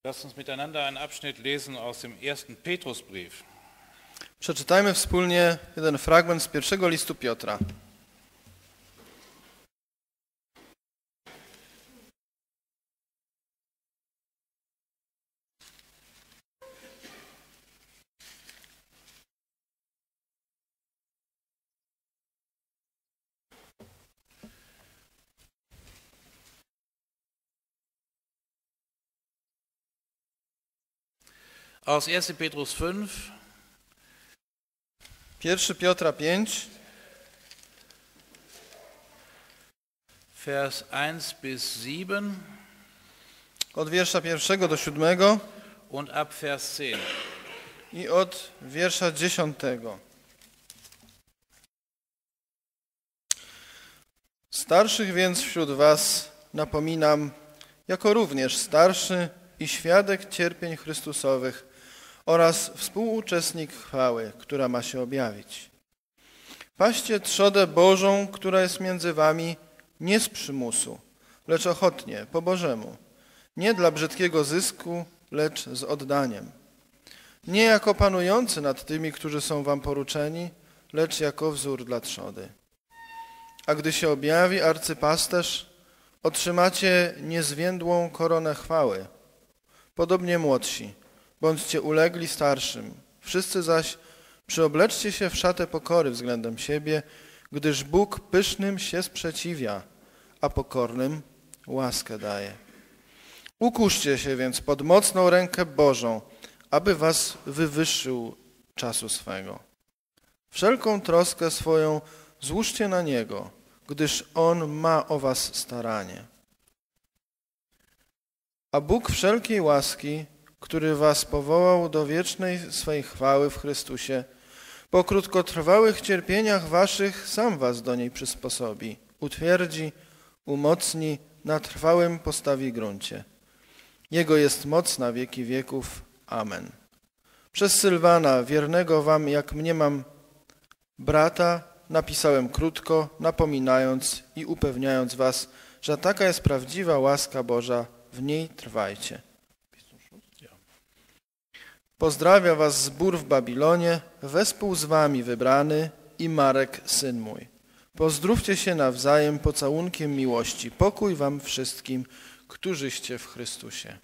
Lasst uns miteinander einen Abschnitt lesen aus dem ersten Petrusbrief. Przeczytajmy wspólnie jeden fragment z pierwszego listu Piotra. Aus 1. Petrus 5, 1 Piotra 5, Vers 1 bis 7 od wiersza 1 do 7 und ab Vers 10. i od wiersza 10. Starszych więc wśród was napominam, jako również starszy i świadek cierpień Chrystusowych oraz współuczestnik chwały, która ma się objawić. Paście trzodę Bożą, która jest między wami, nie z przymusu, lecz ochotnie, po Bożemu, nie dla brzydkiego zysku, lecz z oddaniem. Nie jako panujący nad tymi, którzy są wam poruczeni, lecz jako wzór dla trzody. A gdy się objawi arcypasterz, otrzymacie niezwiędłą koronę chwały. Podobnie młodsi, bądźcie ulegli starszym. Wszyscy zaś przyobleczcie się w szatę pokory względem siebie, gdyż Bóg pysznym się sprzeciwia, a pokornym łaskę daje. Ukuszcie się więc pod mocną rękę Bożą, aby was wywyższył czasu swego. Wszelką troskę swoją złóżcie na Niego, gdyż On ma o was staranie. A Bóg wszelkiej łaski, który was powołał do wiecznej swej chwały w Chrystusie, po krótkotrwałych cierpieniach waszych sam was do niej przysposobi, utwierdzi, umocni, na trwałym postawi gruncie. Jego jest moc na wieki wieków. Amen. Przez Sylwana, wiernego wam jak mniemam brata, napisałem krótko, napominając i upewniając was, że taka jest prawdziwa łaska Boża, w niej trwajcie. Pozdrawia was zbór w Babilonie, wespół z wami wybrany i Marek, syn mój. Pozdrówcie się nawzajem pocałunkiem miłości. Pokój wam wszystkim, którzyście w Chrystusie.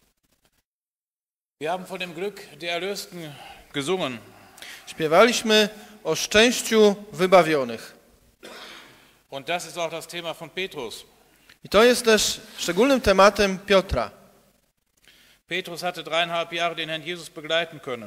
Wir haben von dem Glück der Erlösten gesungen. Śpiewaliśmy o szczęściu wybawionych. Und das ist auch das Thema von Petrus. I to jest też szczególnym tematem Piotra. Petrus hatte 3,5 Jahre den Herrn Jesus begleiten können.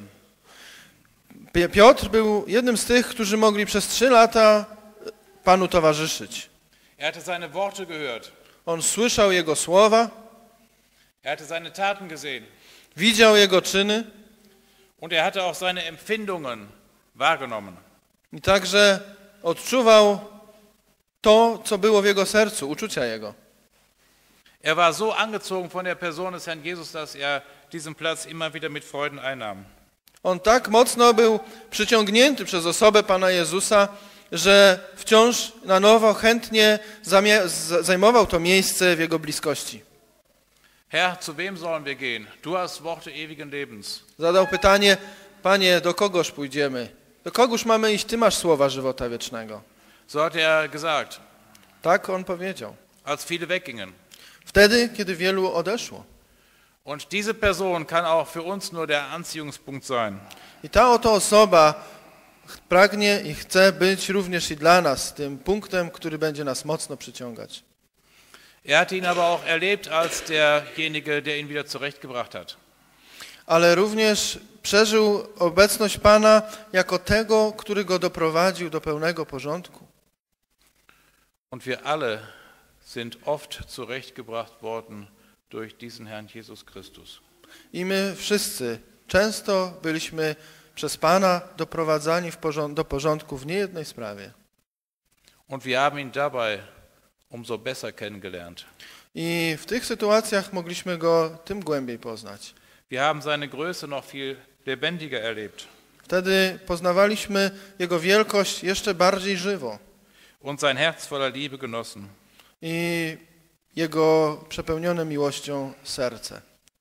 Piotr był jednym z tych, którzy mogli przez 3 lata Panu towarzyszyć. Er hatte seine Worte gehört. On słyszał Jego słowa, Er hatte seine Taten gesehen. widział Jego czyny Und er hatte auch seine Empfindungen wahrgenommen. i także odczuwał to, co było w Jego sercu, uczucia Jego. Er war so angezogen von der Person des Herrn Jesus, dass er diesen Platz immer wieder mit Freuden einnahm. On tak mocno był przyciągnięty przez osobę Pana Jezusa, że wciąż na nowo chętnie zajmował to miejsce w Jego bliskości. Herr, zu wem sollen wir gehen? Du hast Worte ewigen Lebens. Zadał pytanie, Panie, do kogoż pójdziemy? Do kogóż mamy iść? Ty masz słowa żywota wiecznego. So hat er gesagt, Tak on powiedział. als viele weggingen. Wtedy, kiedy wielu odeszło. Und diese Person kann auch für uns nur der Anziehungspunkt sein. I ta oto osoba pragnie i chce być również i dla nas tym punktem, który będzie nas mocno przyciągać. Er hat ihn aber auch erlebt als derjenige, der ihn wieder zurechtgebracht hat. Ale również przeżył obecność Pana jako tego, który go doprowadził do pełnego porządku. Und wir alle sind oft zurechtgebracht worden durch diesen Herrn Jesus Christus. I my wszyscy często byliśmy przez Pana doprowadzani do porządku w niejednej sprawie. Und wir haben ihn dabei umso besser kennengelernt. I w tych sytuacjach mogliśmy go tym głębiej poznać. Wir haben seine Größe noch viel lebendiger erlebt. Wtedy poznawaliśmy Jego wielkość jeszcze bardziej żywo. Und sein Herz voller Liebe genossen. I Jego przepełnione miłością serce.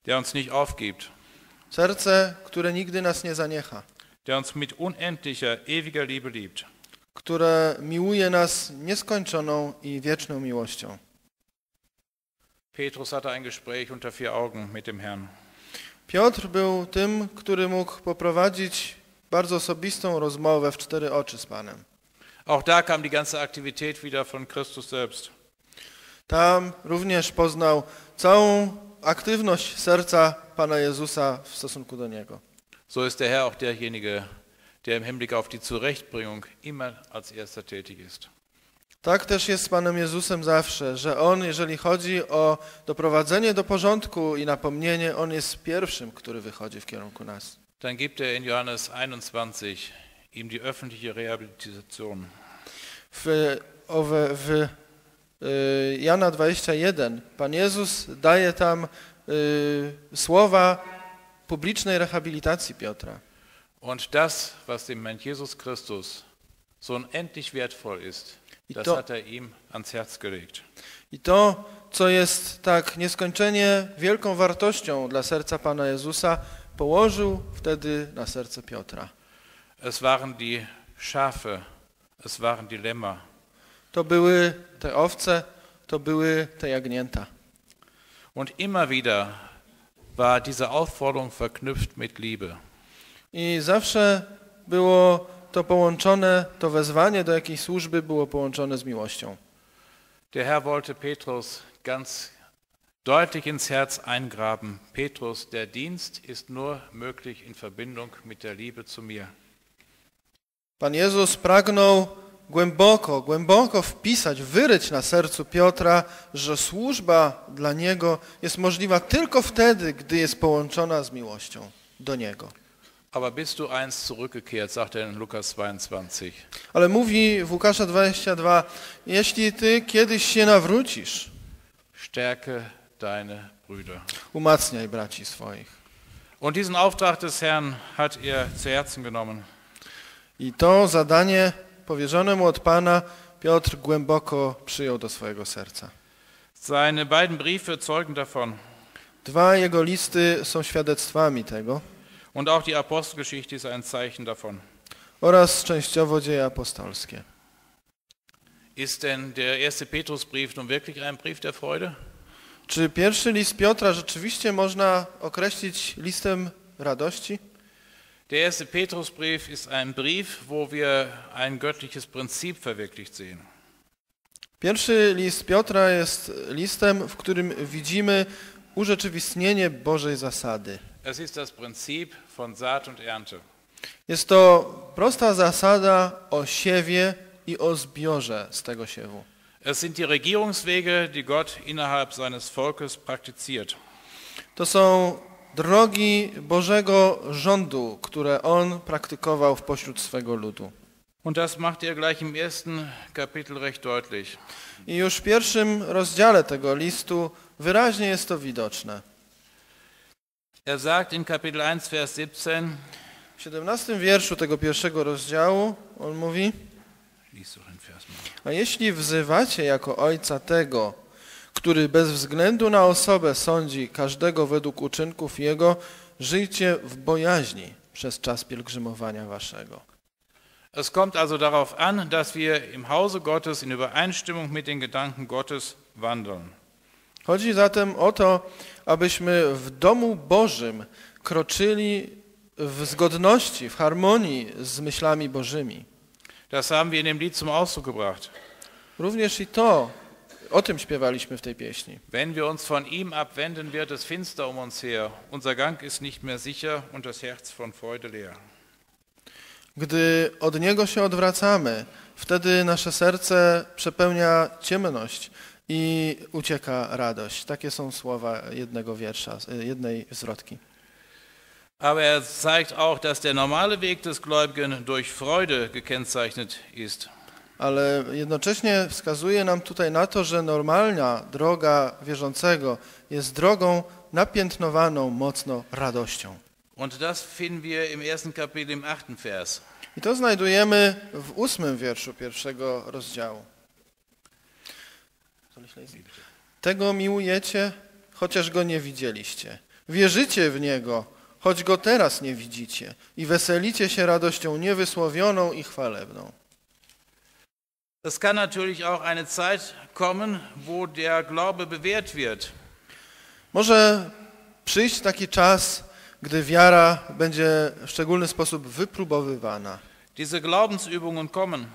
der uns nicht aufgibt, Serce, które nigdy nas nie zaniecha, der uns mit unendlicher, ewiger Liebe liebt. które miłuje nas nieskończoną i wieczną miłością. Petrus hatte ein Gespräch unter vier Augen mit dem Herrn. Piotr był tym, który mógł poprowadzić bardzo osobistą rozmowę w 4 oczy z Panem. Auch da kam die ganze Aktivität wieder von Christus selbst. Tam również poznał całą aktywność serca Pana Jezusa w stosunku do Niego. So ist der Herr auch derjenige, der im Hinblick auf die Zurechtbringung immer als erster tätig ist. Tak też jest z Panem Jezusem zawsze, że On, jeżeli chodzi o doprowadzenie do porządku i napomnienie, On jest pierwszym, który wychodzi w kierunku nas. Dann gibt er in Johannes 21 ihm die öffentliche Rehabilitation. W Jana 21 Pan Jezus daje tam słowa publicznej rehabilitacji Piotra. Und das, was dem Herrn Jesus Christus so unendlich wertvoll ist, das hat er ihm ans Herz gelegt. I to, co jest tak nieskończenie wielką wartością dla serca Pana Jezusa, położył wtedy na serce Piotra. Es waren die Schafe, es waren die Lämmer. To były te owce, to były te jagnięta. Und immer wieder war diese Aufforderung verknüpft mit Liebe. I zawsze było to połączone, to wezwanie do jakiejś służby było połączone z miłością. Der Herr wollte Petrus ganz deutlich ins Herz eingraben. Petrus, der Dienst ist nur möglich in Verbindung mit der Liebe zu mir. Pan Jezus pragnął głęboko wpisać, wyryć na sercu Piotra, że służba dla Niego jest możliwa tylko wtedy, gdy jest połączona z miłością do Niego. Aber bist du einst zurückgekehrt, sagt er in Lukas 22. Ale mówi w Łukasza 22, jeśli Ty kiedyś się nawrócisz, Stärke deine Brüder. umacniaj braci swoich. Und diesen Auftrag des Herrn hat er zu Herzen genommen. I to zadanie powierzone mu od Pana Piotr głęboko przyjął do swojego serca. Seine beiden Briefe zeugen davon. 2 jego listy są świadectwami tego Und auch die Apostelgeschichte ist ein Zeichen davon. oraz częściowo dzieje apostolskie. Ist denn der erste Petrusbrief nun wirklich ein Brief der Freude? Czy pierwszy list Piotra rzeczywiście można określić listem radości? Der erste Petrusbrief ist ein Brief, wo wir ein göttliches Prinzip verwirklicht sehen. Pierwszy list Piotra jest listem, w którym widzimy urzeczywistnienie Bożej zasady. Es ist das Prinzip von Saat und Ernte. Jest to prosta zasada o siewie i o zbiorze z tego siewu. Es sind die Regierungswege, die Gott innerhalb seines Volkes praktiziert. To są drogi Bożego rządu, które On praktykował wpośród swego ludu. Und das macht er gleich im ersten Kapitel recht deutlich. I już w pierwszym rozdziale tego listu wyraźnie jest to widoczne. Er sagt in Kapitel 1, Vers 17, W 17 wierszu tego pierwszego rozdziału on mówi: lies doch den Vers mal. a jeśli wzywacie jako ojca tego, który bez względu na osobę sądzi każdego według uczynków jego, żyjcie w bojaźni przez czas pielgrzymowania waszego. Es kommt also darauf an, dass wir im Hause Gottes in Übereinstimmung mit den Gedanken Gottes wandeln. Chodzi zatem o to, abyśmy w domu Bożym kroczyli w zgodności, w harmonii z myślami Bożymi. Das haben wir in dem Lied zum Ausdruck gebracht. Również i to, o tym śpiewaliśmy w tej pieśni. Wenn wir uns von ihm abwenden, wird es finster um uns her. Unser Gang ist nicht mehr sicher und das Herz von Freude leer. Gdy od Niego się odwracamy, wtedy nasze serce przepełnia ciemność i ucieka radość. Takie są słowa jednego wiersza, jednej zwrotki. Aber er zeigt auch, dass der normale Weg des Gläubigen durch Freude gekennzeichnet ist. Ale jednocześnie wskazuje nam tutaj na to, że normalna droga wierzącego jest drogą napiętnowaną mocno radością. Und das finden wir im ersten Kapitel im 8. Vers. I to znajdujemy w 8 wierszu pierwszego rozdziału. Tego miłujecie, chociaż Go nie widzieliście. Wierzycie w Niego, choć Go teraz nie widzicie i weselicie się radością niewysłowioną i chwalebną. Es kann natürlich auch eine Zeit kommen, wo der Glaube bewährt wird. Może przyjść taki czas, gdy wiara będzie w szczególny sposób wypróbowywana. Diese Glaubensübungen kommen.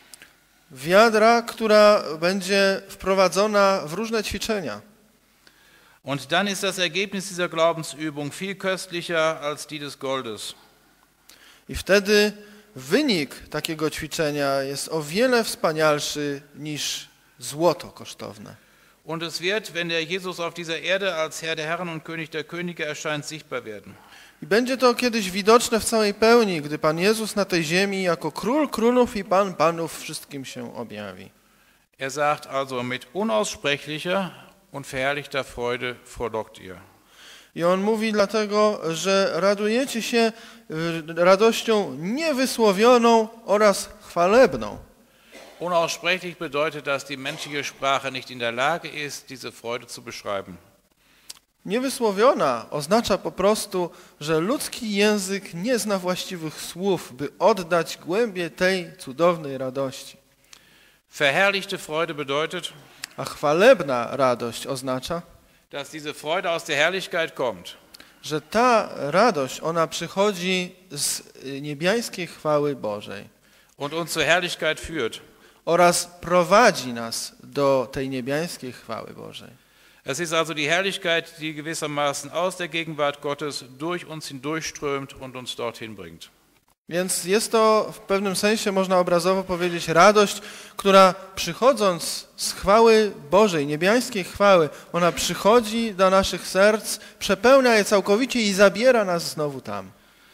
Wiara, która będzie wprowadzona w różne ćwiczenia. Und dann ist das Ergebnis dieser Glaubensübung viel köstlicher als die des Goldes. I wtedy wynik takiego ćwiczenia jest o wiele wspanialszy niż złoto kosztowne. Und es wird, wenn der Jesus auf dieser Erde als Herr der Herren und König der Könige erscheint, sichtbar werden. I będzie to kiedyś widoczne w całej pełni, gdy Pan Jezus na tej ziemi jako Król królów i Pan panów wszystkim się objawi. Er sagt also, mit unaussprechlicher und verherrlichter Freude frohlockt ihr. I on mówi dlatego, że radujecie się radością niewysłowioną oraz chwalebną. Unaussprechlich bedeutet, dass die menschliche Sprache nicht in der Lage ist, diese Freude zu beschreiben. Niewysłowiona oznacza po prostu, że ludzki język nie zna właściwych słów, by oddać głębię tej cudownej radości. Verherrlichte Freude bedeutet, A chwalebna radość oznacza, dass diese Freude aus der Herrlichkeit kommt. że ta radość, ona przychodzi z niebiańskiej chwały Bożej Und uns zur Herrlichkeit führt. oraz prowadzi nas do tej niebiańskiej chwały Bożej. Es ist also die Herrlichkeit, die gewissermaßen aus der Gegenwart Gottes durch uns hindurchströmt und uns dorthin bringt. Więc jest to w pewnym sensie, można obrazowo powiedzieć, radość, która przychodząc z chwały Bożej, niebiańskiej chwały, ona przychodzi do naszych serc, przepełnia je całkowicie i zabiera nas znowu tam.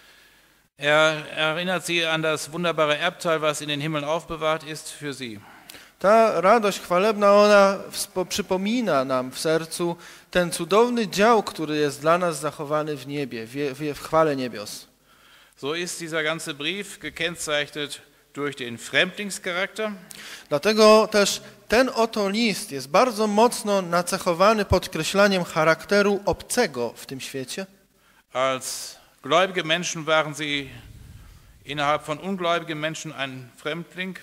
Erinnert sie an das wunderbare Erbteil, was in den Himmeln aufbewahrt ist für sie. Ta radość chwalebna, ona przypomina nam w sercu ten cudowny dział, który jest dla nas zachowany w niebie, w chwale niebios. So ist dieser ganze Brief gekennzeichnet durch den Fremdlingscharakter. Dlatego też ten oto list jest bardzo mocno nacechowany podkreślaniem charakteru obcego w tym świecie. Als gläubige Menschen waren sie innerhalb von ungläubigen Menschen ein Fremdling.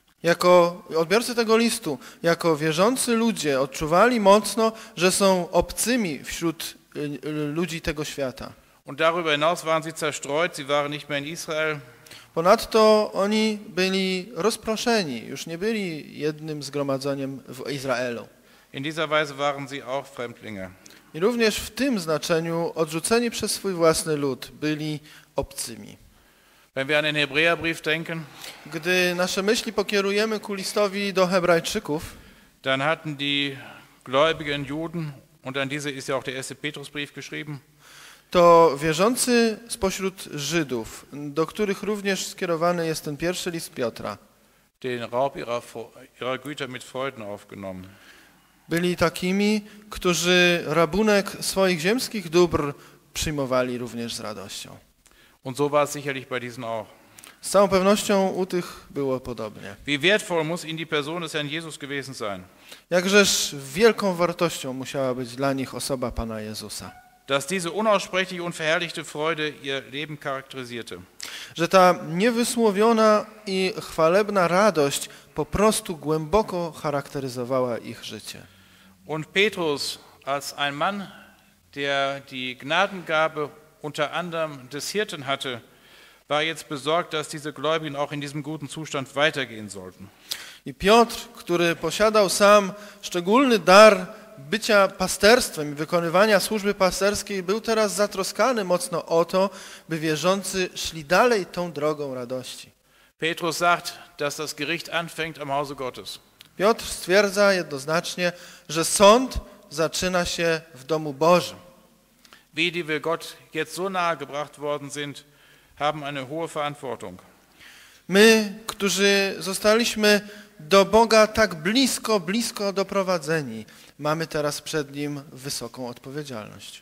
Jako odbiorcy tego listu, jako wierzący ludzie odczuwali mocno, że są obcymi wśród ludzi tego świata. Und darüber hinaus waren sie zerstreut, sie waren nicht mehr in Israel. Ponadto oni byli rozproszeni, już nie byli jednym zgromadzeniem w Izraelu. In dieser Weise waren sie auch Fremdlinge. I również w tym znaczeniu odrzuceni przez swój własny lud byli obcymi. Wenn wir an den Hebräerbrief denken, Gdy nasze myśli pokierujemy ku listowi do Hebrajczyków, dann hatten die gläubigen Juden, und an diese ist ja auch der erste Petrusbrief geschrieben, to wierzący spośród Żydów, do których również skierowany jest ten pierwszy list Piotra, den Raub ihrer Güter mit Freuden aufgenommen. byli takimi, którzy rabunek swoich ziemskich dóbr przyjmowali również z radością. Und so war es sicherlich bei diesen auch. Z całą pewnością u tych było podobnie. Wie wertvoll muss ihnen die Person des Herrn Jesus gewesen sein, Jakżeż wielką wartością musiała być dla nich osoba Pana Jezusa. dass diese unaussprechliche und verherrlichte Freude ihr Leben charakterisierte. Że ta niewysłowiona i chwalebna radość po prostu głęboko charakteryzowała ich życie. Und Petrus, als ein Mann, der die Gnadengabe unter anderem des Hirten hatte, war jetzt besorgt, dass diese Gläubigen auch in diesem guten Zustand weitergehen sollten. I Piotr, który posiadał sam szczególny dar bycia pasterstwem i wykonywania służby pasterskiej, był teraz zatroskany mocno o to, by wierzący szli dalej tą drogą radości. Petrus sagt, dass das Gericht anfängt am Hause Gottes. Piotr stwierdza jednoznacznie, że sąd zaczyna się w domu Bożym. Wir, die wir Gott jetzt so nahe gebracht worden sind, haben eine hohe Verantwortung. My, którzy zostaliśmy do Boga tak blisko doprowadzeni, mamy teraz przed Nim wysoką odpowiedzialność.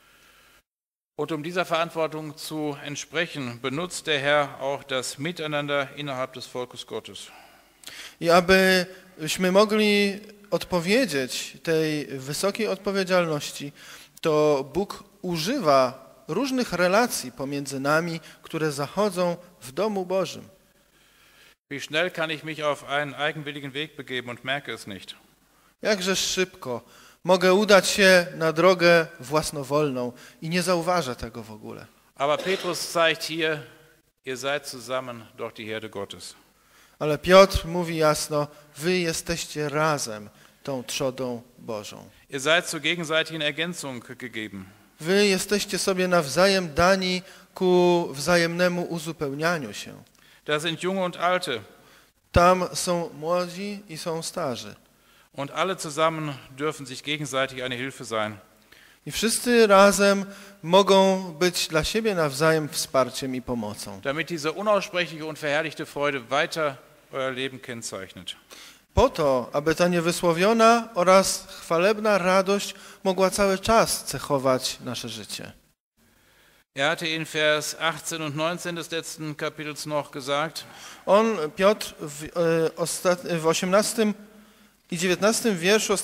Und um dieser Verantwortung zu entsprechen, benutzt der Herr auch das Miteinander innerhalb des Volkes Gottes. I abyśmy mogli odpowiedzieć tej wysokiej odpowiedzialności, to Bóg używa różnych relacji pomiędzy nami, które zachodzą w domu Bożym. Wie schnell kann ich mich auf einen eigenwilligen Weg begeben und merke es nicht. Jakże szybko mogę udać się na drogę własnowolną i nie zauważę tego w ogóle. Aber Petrus zeigt hier, ihr seid zusammen doch die Herde Gottes. Ale Piotr mówi jasno, wy jesteście razem tą trzodą Bożą. Ihr seid zur gegenseitigen Ergänzung gegeben. Wy jesteście sobie nawzajem dani ku wzajemnemu uzupełnianiu się. Da sind Junge und Alte. Tam są młodzi i są starzy. Und alle zusammen dürfen sich gegenseitig eine Hilfe sein. I wszyscy razem mogą być dla siebie nawzajem wsparciem i pomocą. Damit diese unaussprechliche und verherrlichte Freude weiter euer Leben kennzeichnet. Po to, aby ta niewysłowiona oraz chwalebna radość mogła cały czas cechować nasze życie. Hatte in Vers 18 und 19 des letzten Kapitels noch gesagt, Piotr w 18 i 19 wierszu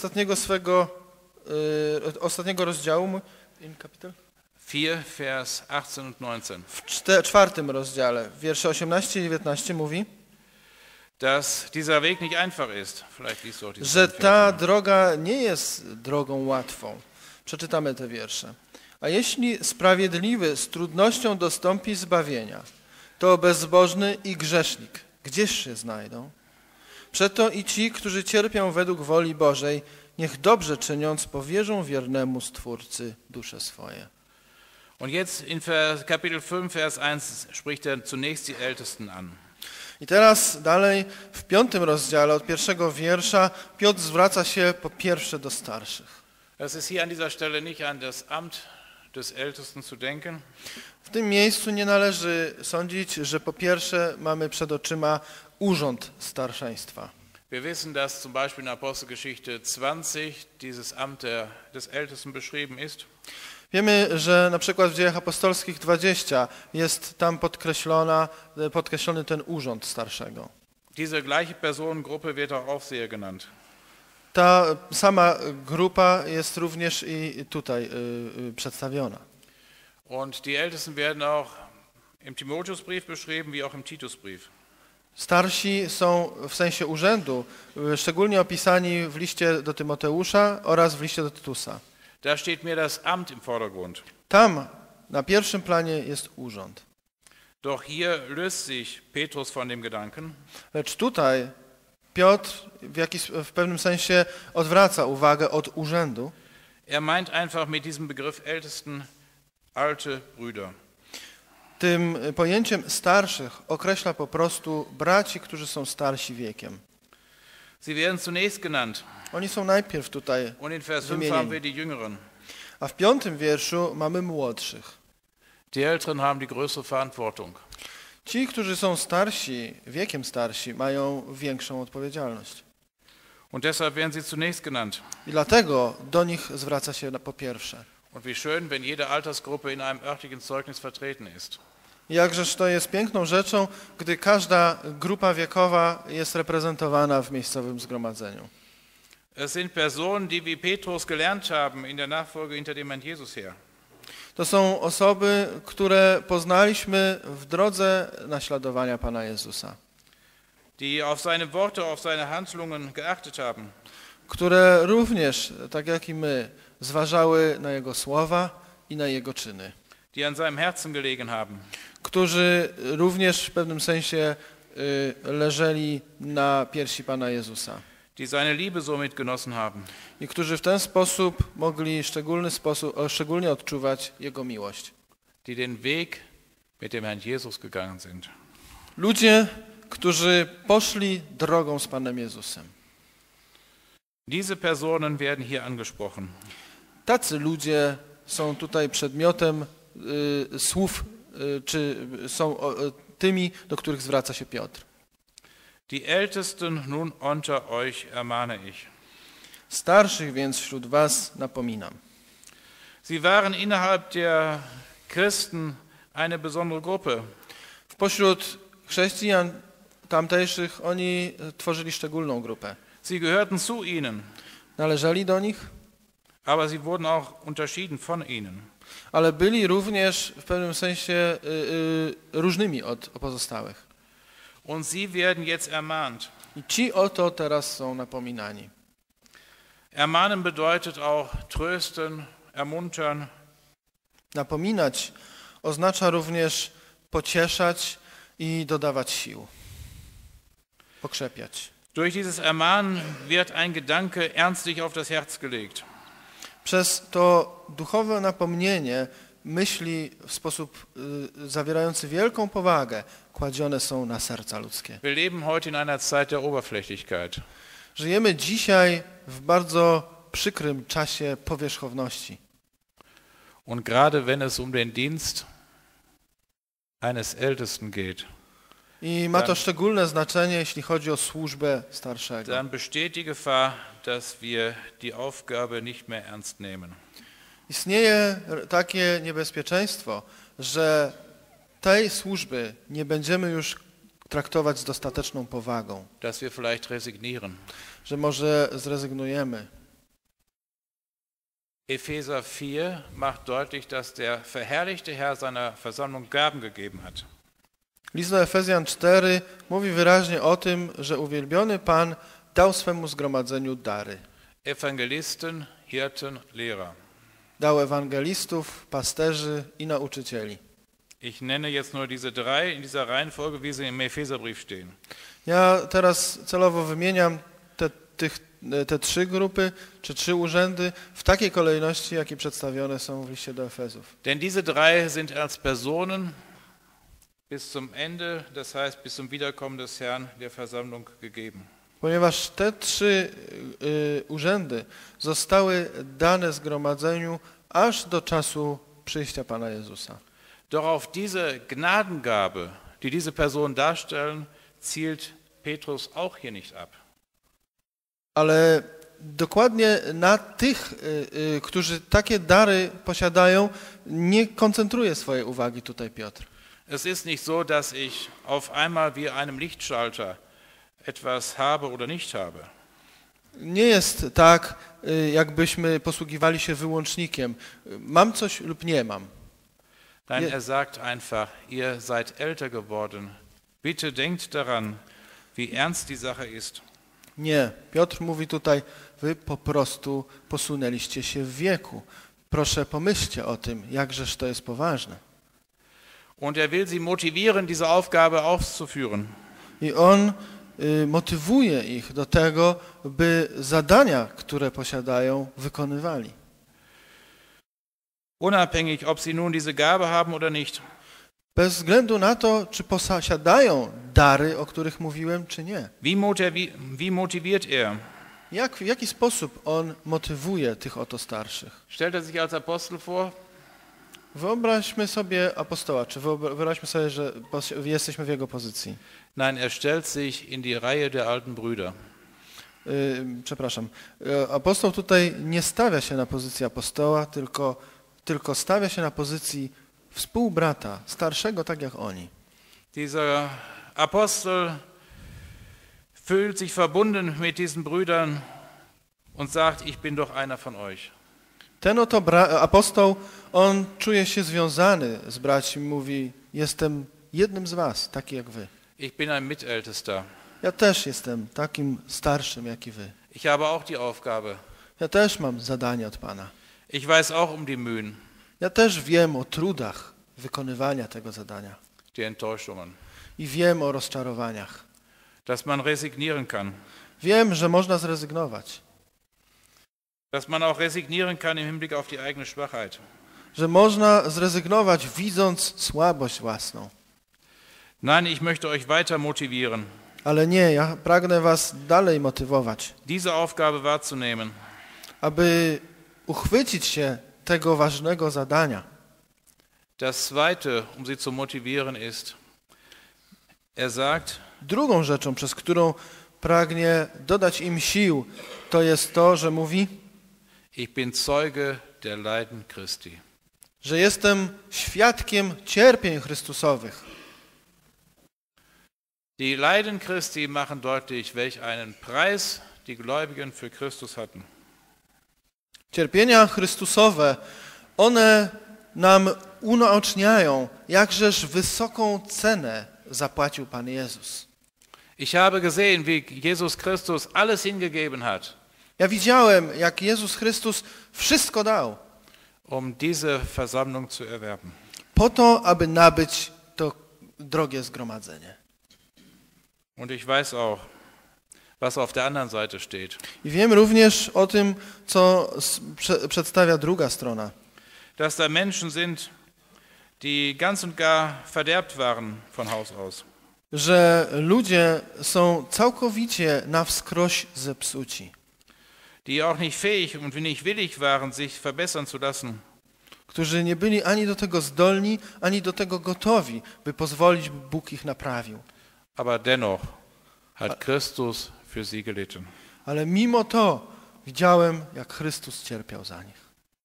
ostatniego rozdziału, in kapitel? 4, Vers 18 und 19, W czwartym rozdziale, wiersze 18 i 19 mówi, dass dieser Weg nicht einfach ist. Vielleicht liest du auch diesen że Vers ta mal. droga nie jest drogą łatwą. Przeczytamy te wiersze. A jeśli sprawiedliwy z trudnością dostąpi zbawienia, to bezbożny i grzesznik gdzież się znajdą? Przeto i ci, którzy cierpią według woli Bożej, niech dobrze czyniąc powierzą wiernemu Stwórcy dusze swoje. Und jetzt in Kapitel 5, Vers 1 spricht er zunächst die Ältesten an. I teraz dalej w 5 rozdziale od pierwszego wiersza Piotr zwraca się po pierwsze do starszych. Es ist hier an dieser Stelle nicht an das Amt des Ältesten zu denken, W tym miejscu nie należy sądzić, że po pierwsze mamy przed oczyma urząd starszeństwa. Wir wissen, dass zum Beispiel in Apostelgeschichte 20 dieses Amt des Ältesten beschrieben ist. Wiemy, że na przykład w Dziejach Apostolskich 20 jest tam podkreślony ten urząd starszego. Diese gleiche Personengruppe wird auch Aufseher genannt. Ta sama grupa jest również i tutaj przedstawiona. Und die Ältesten werden auch im Timotheusbrief beschrieben, wie auch im Titusbrief. Starsi są w sensie urzędu szczególnie opisani w liście do Tymoteusza oraz w liście do Tytusa. Da steht mir das Amt im Vordergrund. Tam na pierwszym planie jest urząd. Doch hier löst sich Petrus von dem Gedanken Lecz tutaj Piotr w pewnym sensie odwraca uwagę od urzędu. Er meint einfach mit diesem Begriff Ältesten alte Brüder. Tym pojęciem starszych określa po prostu braci, którzy są starsi wiekiem. Sie werden zunächst genannt. Oni są najpierw tutaj Und in Vers 5 wymienieni. haben wir die Jüngeren. A w 5 wierszu mamy młodszych. Die Älteren haben die größere Verantwortung. Ci, którzy są starsi, wiekiem starsi, mają większą odpowiedzialność. Und deshalb werden sie zunächst genannt. I dlatego do nich zwraca się po pierwsze. Und wie schön, wenn jede Altersgruppe in einem örtlichen Zeugnis vertreten ist. Jakżeż to jest piękną rzeczą, gdy każda grupa wiekowa jest reprezentowana w miejscowym zgromadzeniu. Es sind Personen, die wie Petrus gelernt haben in der Nachfolge hinter dem Herrn Jesus her. To są osoby, które poznaliśmy w drodze naśladowania Pana Jezusa, Die auf seine Worte, auf seine Handlungen geachtet haben. które również, tak jak i my, zważały na Jego słowa i na Jego czyny, Die an seinem Herzen gelegen haben. którzy również w pewnym sensie leżeli na piersi Pana Jezusa Die seine Liebe so mitgenossen haben. i którzy w ten sposób mogli szczególnie odczuwać Jego miłość. Die den Weg mit dem Herrn Jesus gegangen sind. Ludzie, którzy poszli drogą z Panem Jezusem. Diese Personen werden hier angesprochen. Tacy ludzie są tutaj przedmiotem słów, czy są tymi, do których zwraca się Piotr. Die Ältesten nun unter euch ermahne ich. Starszych więc wśród was napominam. Sie waren innerhalb der Christen eine besondere Gruppe. Pośród chrześcijan tamtejszych oni tworzyli szczególną grupę. Sie gehörten zu ihnen, Należeli do nich, aber sie wurden auch unterschieden von ihnen. ale byli również w pewnym sensie różnymi od pozostałych. Und sie werden jetzt ermahnt. I ci oto teraz są napominani. Ermahnen bedeutet auch trösten, ermuntern. Napominać oznacza również pocieszać i dodawać sił. Pokrzepiać. Durch dieses Ermahnen wird ein Gedanke ernstlich auf das Herz gelegt. Przez to duchowe napomnienie myśli w sposób zawierający wielką powagę kładzione są na serca ludzkie. Wir leben heute in einer Zeit der Oberflächlichkeit. Żyjemy dzisiaj w bardzo przykrym czasie powierzchowności. Und gerade wenn es um den Dienst eines Ältesten geht, I ma to szczególne znaczenie, jeśli chodzi o służbę starszego. dann besteht die Gefahr, dass wir die Aufgabe nicht mehr ernst nehmen. Istnieje takie niebezpieczeństwo, że tej służby nie będziemy już traktować z dostateczną powagą, Dass wir vielleicht resignieren. że może zrezygnujemy. Epheser 4 macht deutlich, dass der verherrlichte Herr seiner Versammlung Gaben gegeben hat. List do Efezjan 4 mówi wyraźnie o tym, że uwielbiony Pan dał swemu zgromadzeniu dary. Evangelisten, Hirten, Lehrer. Dał ewangelistów, pasterzy i nauczycieli. Ich nenne jetzt nur diese drei in dieser Reihenfolge, wie sie im Epheserbrief stehen. Ja teraz celowo wymieniam te trzy grupy, czy trzy urzędy w takiej kolejności, jakie przedstawione są w liście do Efezów. Denn diese drei sind als Personen bis zum Ende, das heißt bis zum Wiederkommen des Herrn der Versammlung gegeben. Ponieważ te trzy urzędy zostały dane zgromadzeniu aż do czasu przyjścia Pana Jezusa. Doch auf diese Gnadengabe, die diese Personen darstellen, zielt Petrus auch hier nicht ab. Ale dokładnie na tych, którzy takie dary posiadają, nie koncentruje swojej uwagi tutaj Piotr. Es ist nicht so, dass ich auf einmal wie einem Lichtschalter etwas habe oder nicht habe. Nie jest tak, jakbyśmy posługiwali się wyłącznikiem. Mam coś lub nie mam. Nein, er sagt einfach, ihr seid älter geworden. Bitte denkt daran, wie ernst die Sache ist. Nie. Piotr mówi tutaj, wy po prostu posunęliście się w wieku. Proszę pomyślcie o tym, jakżeż to jest poważne. Und er will sie motivieren, diese Aufgabe auszuführen. I on motywuje ich do tego, by zadania, które posiadają, wykonywali. Unabhängig, ob sie nun diese Gabe haben oder nicht. Bez względu na to, czy posiadają dary, o których mówiłem, czy nie. Wie motiviert er? W jaki sposób on motywuje tych oto starszych? Stellt er sich als Apostel vor? Wyobraźmy sobie apostoła, czy wyobraźmy sobie, że jesteśmy w jego pozycji. Nein, er stellt sich in die Reihe der alten Brüder. Apostoł tutaj nie stawia się na pozycji apostoła, tylko stawia się na pozycji współbrata, starszego tak jak oni. Dieser Apostel fühlt sich verbunden mit diesen Brüdern und sagt, ich bin doch einer von euch. Ten oto apostoł, on czuje się związany z braćmi, mówi, jestem jednym z was, taki jak wy. Ich bin ein Mitältester. Ja też jestem takim starszym jak i wy. Ich habe auch die Aufgabe. Ja też mam zadanie od Pana. Ich weiß auch um die Mühen, Ja też wiem o trudach wykonywania tego zadania. die Enttäuschungen, I wiem o rozczarowaniach. dass man resignieren kann, Wiem, że można zrezygnować. dass man auch resignieren kann im Hinblick auf die eigene Schwachheit. Że można zrezygnować, widząc słabość własną. Nein, ich möchte euch weiter motivieren, Ale nie, ja pragnę was dalej motywować, diese Aufgabe wahrzunehmen. aby uchwycić się tego ważnego zadania. Das Zweite, um sie zu motivieren, ist, er sagt, Drugą rzeczą, przez którą pragnie dodać im sił, to jest to, że mówi, ich bin Zeuge der Leiden Christi. że jestem świadkiem cierpień Chrystusowych. Die Leiden Christi machen deutlich, welch einen Preis die Gläubigen für Christus hatten. Cierpienia Chrystusowe, one nam unaoczniają, jakżeż wysoką cenę zapłacił Pan Jezus. Ich habe gesehen, wie Jesus Christus alles hingegeben hat, Ja widziałem, jak Jezus Chrystus wszystko dał um diese Versammlung zu erwerben. po to, aby nabyć to drogie zgromadzenie. Und ich weiß auch, was auf der anderen Seite steht. I wiem również o tym, co przedstawia druga strona. Dass da Menschen sind, die ganz und gar verderbt waren von Haus aus. Że ludzie są całkowicie na wskroś zepsuci. Die auch nicht fähig und nicht willig waren, sich verbessern zu lassen. Którzy nie byli ani do tego zdolni, ani do tego gotowi, by pozwolić, by Bóg ich naprawił. Aber dennoch hat Christus für sie gelitten. Ale mimo to widziałem, jak Chrystus cierpiał za nich.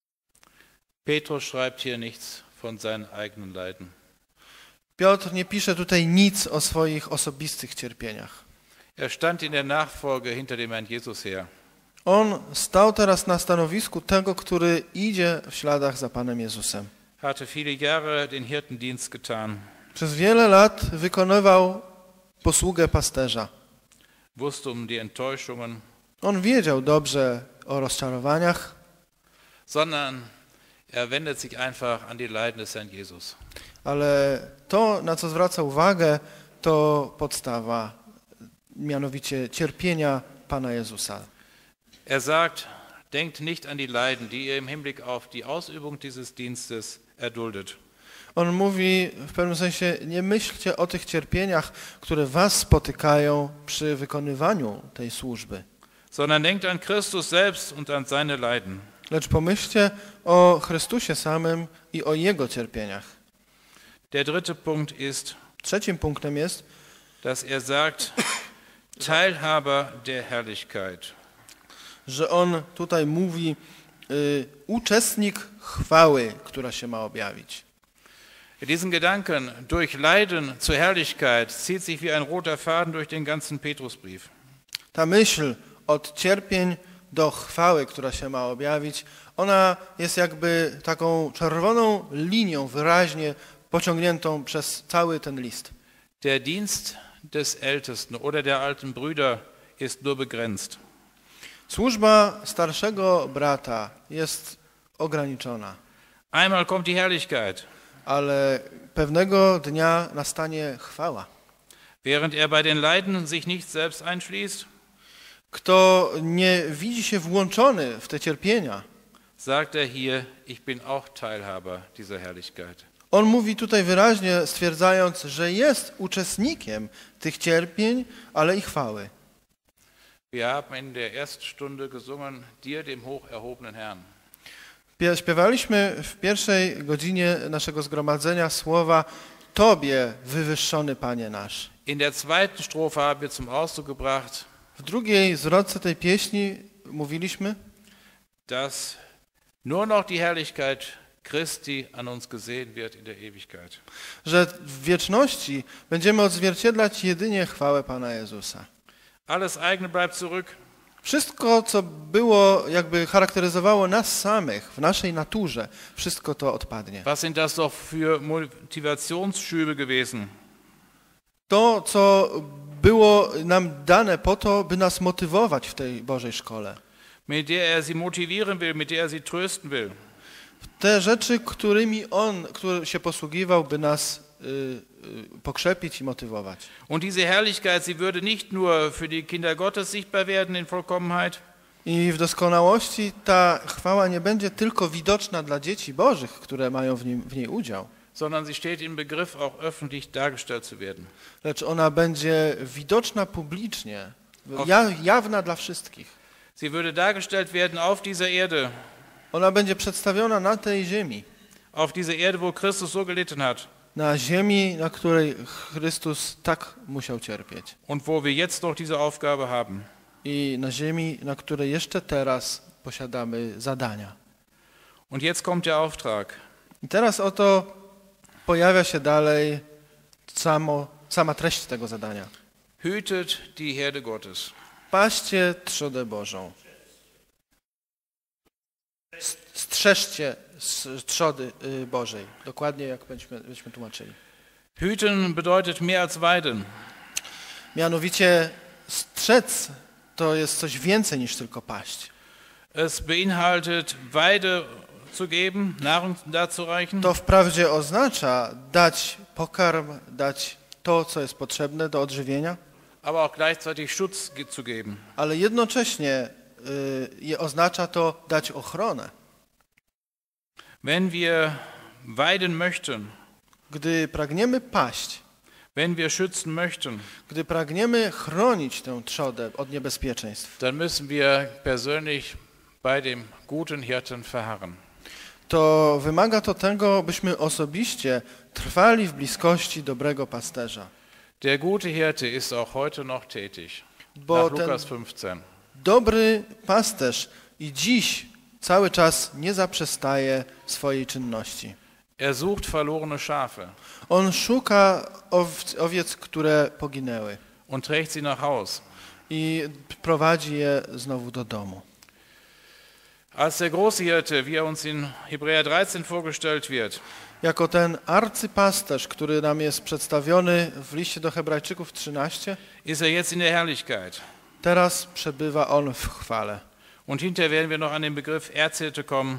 Petrus schreibt hier nichts von seinen eigenen Leiden. Piotr nie pisze tutaj nic o swoich osobistych cierpieniach. Er stand in der Nachfolge hinter dem Herrn Jesus her. On stał teraz na stanowisku tego, który idzie w śladach za Panem Jezusem. Hatte viele Jahre den Hirtendienst getan. Przez wiele lat wykonywał posługę pasterza. Wusste um die Enttäuschungen, On wiedział dobrze o rozczarowaniach, sondern er wendet sich einfach an die Leiden des Herrn Jesus. ale to, na co zwraca uwagę, to podstawa, mianowicie cierpienia Pana Jezusa. Er sagt, denkt nicht an die Leiden, die ihr im Hinblick auf die Ausübung dieses Dienstes erduldet. On mówi w pewnym sensie, nie myślcie o tych cierpieniach, które was spotykają przy wykonywaniu tej służby, Sondern denkt an Christus selbst und an seine Leiden. lecz pomyślcie o Chrystusie samym i o Jego cierpieniach. Der dritte Punkt ist, Trzecim punktem jest, dass er sagt, Teilhaber der Herrlichkeit. że on tutaj mówi uczestnik chwały, która się ma objawić. Diesen Gedanken, durch Leiden zur Herrlichkeit, zieht sich wie ein roter Faden durch den ganzen Petrusbrief. Ta myśl od cierpień do chwały, która się ma objawić, ona jest jakby taką czerwoną linią wyraźnie pociągniętą przez cały ten list. Der Dienst des Ältesten oder der alten Brüder ist nur begrenzt. Służba starszego brata jest ograniczona, Einmal kommt die Herrlichkeit, ale pewnego dnia nastanie chwała. während er bei den Leiden sich nicht selbst einschließt, Kto nie widzi się włączony w te cierpienia, sagt er hier, ich bin auch Teilhaber dieser Herrlichkeit. on mówi tutaj wyraźnie, stwierdzając, że jest uczestnikiem tych cierpień, ale i chwały. Wir haben in der Erststunde gesungen, dir dem hoch erhobenen Herrn. Śpiewaliśmy w pierwszej godzinie naszego zgromadzenia słowa Tobie, wywyższony Panie nasz. In der zweiten Strophe haben wir zum Ausdruck gebracht, W drugiej zwrotce tej pieśni mówiliśmy, dass nur noch die Herrlichkeit Christi an uns gesehen wird in der Ewigkeit. że w wieczności będziemy odzwierciedlać jedynie chwałę Pana Jezusa. Alles eigene bleibt zurück. Wszystko, co było, jakby charakteryzowało nas samych, w naszej naturze, wszystko to odpadnie. Was sind das doch für Motivationsschübe gewesen? To, co było nam dane po to, by nas motywować w tej Bożej szkole. Mit der er sie motivieren will, mit der er sie trösten will. Te rzeczy, którymi On, który się posługiwał, by nas pokrzepić i motywować. Und diese Herrlichkeit, sie würde nicht nur für die Kinder Gottes sichtbar werden in Vollkommenheit, I w doskonałości ta chwała nie będzie tylko widoczna dla dzieci Bożych, które mają w niej udział, sondern sie steht im Begriff, auch öffentlich dargestellt zu werden. lecz ona będzie widoczna publicznie, jawna dla wszystkich. Sie würde dargestellt werden auf dieser Erde, Ona będzie przedstawiona na tej ziemi, auf dieser Erde, wo Christus so gelitten hat na ziemi, na której Chrystus tak musiał cierpieć. und wo wir jetzt noch diese Aufgabe haben. I na ziemi, na której jeszcze teraz posiadamy zadania. Und jetzt kommt der Auftrag. I teraz oto pojawia się dalej sama treść tego zadania. Hütet die Herde Gottes. Paście trzodę Bożą. strzeżcie trzody Bożej. Dokładnie jak byśmy tłumaczyli. Hüten bedeutet mehr als weiden. Mianowicie strzec to jest coś więcej niż tylko paść. Es beinhaltet Weide zu geben, Nahrung darzureichen. To wprawdzie oznacza dać pokarm, dać to, co jest potrzebne do odżywienia, aber auch gleichzeitig Schutz zu geben. ale jednocześnie oznacza to dać ochronę. Wenn wir weiden möchten, Gdy pragniemy paść, wenn wir schützen möchten, gdy pragniemy chronić tę trzodę od niebezpieczeństw, dann müssen wir persönlich bei dem guten Hirten verharren. to wymaga to tego, byśmy osobiście trwali w bliskości dobrego pasterza. Der gute Hirte ist auch heute noch tätig. Bo Nach ten Lukas 15. dobry pasterz i dziś cały czas nie zaprzestaje swojej czynności. Er sucht verlorene Schafe On szuka owiec, które poginęły und trägt sie nach Haus. i prowadzi je znowu do domu. Als der große Hirte, wie er uns in Hebräer 13 vorgestellt wird, Jako ten arcypasterz, który nam jest przedstawiony w liście do Hebrajczyków 13, ist er jetzt in der Herrlichkeit. teraz przebywa on w chwale. Und hinterher werden wir noch an den Begriff Erzhirte kommen.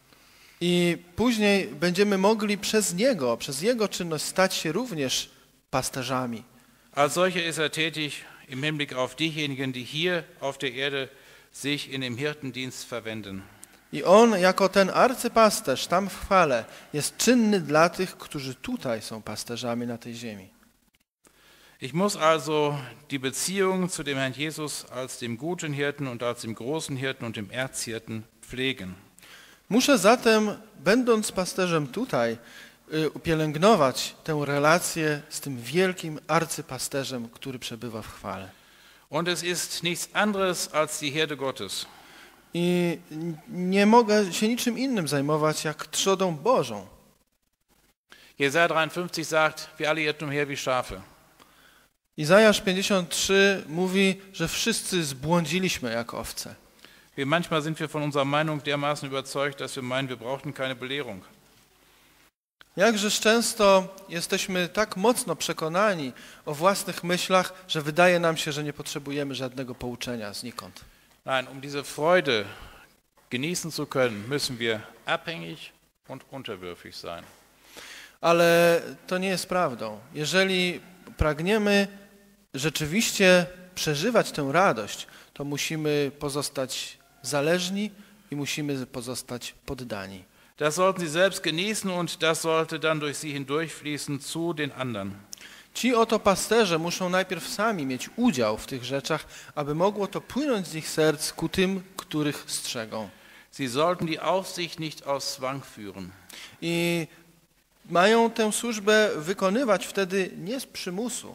I później będziemy mogli przez niego, przez jego czynność stać się również pasterzami. Als solcher ist er tätig im Hinblick auf diejenigen, die hier auf der Erde sich in dem Hirtendienst verwenden. I on jako ten arcypasterz tam w chwale jest czynny dla tych, którzy tutaj są pasterzami na tej ziemi. Ich muss also die Beziehung zu dem Herrn Jesus als dem guten Hirten und als dem großen Hirten und dem Erzhirten pflegen. Muszę zatem, będąc pasterzem tutaj, pielęgnować tę relację z tym wielkim arcypasterzem, który przebywa w chwale. Und es ist nichts anderes als die Herde Gottes. I nie mogę się niczym innym zajmować, jak trzodą Bożą. Jesaja 53 sagt, wir alle irrten umher wie Schafe. Izajasz 53 mówi, że wszyscy zbłądziliśmy jak owce. Manchmal sind wir von unserer Meinung dermaßen überzeugt, dass wir meinen, wir brauchten keine Belehrung. Jakżeż często jesteśmy tak mocno przekonani o własnych myślach, że wydaje nam się, że nie potrzebujemy żadnego pouczenia znikąd. Nein, um diese Freude genießen zu können, müssen wir abhängig und unterwürfig sein. Ale to nie jest prawdą. Jeżeli pragniemy rzeczywiście przeżywać tę radość, to musimy pozostać zależni i musimy pozostać poddani. Das sollten sie selbst genießen und das sollte dann durch sie hindurchfließen zu den anderen. Ci oto pasterze muszą najpierw sami mieć udział w tych rzeczach, aby mogło to płynąć z ich serc ku tym, których strzegą. Sie sollten die Aufsicht nicht aus Zwang führen. I mają tę służbę wykonywać wtedy nie z przymusu.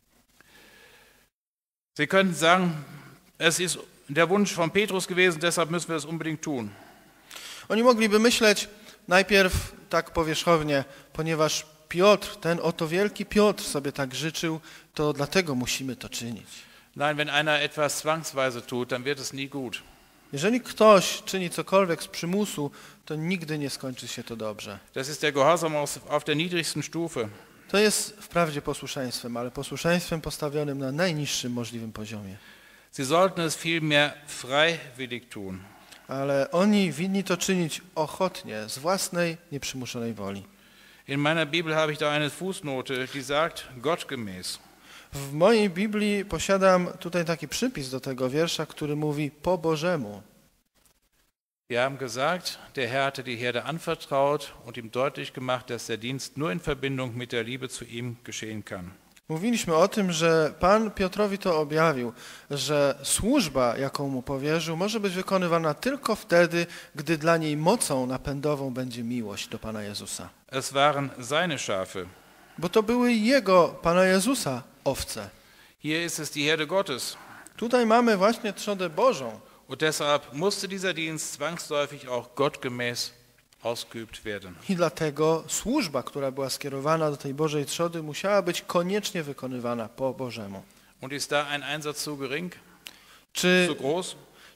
Sie könnten sagen, es ist der Wunsch von Petrus gewesen, deshalb müssen wir es unbedingt tun. Oni mogliby myśleć najpierw tak powierzchownie, ponieważ Piotr, ten oto wielki Piotr sobie tak życzył, to dlatego musimy to czynić. Nein, wenn einer etwas zwangsweise tut, dann wird es nie gut. Jeżeli ktoś czyni cokolwiek z przymusu, to nigdy nie skończy się to dobrze. Das ist der Gehorsam auf der niedrigsten Stufe. To jest wprawdzie posłuszeństwem, ale posłuszeństwem postawionym na najniższym możliwym poziomie. Sie sollten es vielmehr freiwillig tun. Ale oni winni to czynić ochotnie, z własnej, nieprzymuszonej woli. In meiner Bibel habe ich da eine Fußnote, die sagt, gottgemäß. W mojej Biblii posiadam tutaj taki przypis do tego wiersza, który mówi po Bożemu. Wir haben gesagt, der Herr hatte die Herde anvertraut und ihm deutlich gemacht, dass der Dienst nur in Verbindung mit der Liebe zu ihm geschehen kann. Mówiliśmy o tym, że Pan Piotrowi to objawił, że służba, jaką mu powierzył, może być wykonywana tylko wtedy, gdy dla niej mocą napędową będzie miłość do Pana Jezusa. Es waren seine Schafe. Bo to były Jego, Pana Jezusa, owce. Hier ist es die Herde Gottes. Tutaj mamy właśnie trzodę Bożą. Und deshalb musste dieser Dienst zwangsläufig auch gottgemäß ausgeübt werden. I dlatego służba, która była skierowana do tej Bożej trzody, musiała być koniecznie wykonywana po Bożemu. Und ist da ein Einsatz zu gering, Czy, zu groß?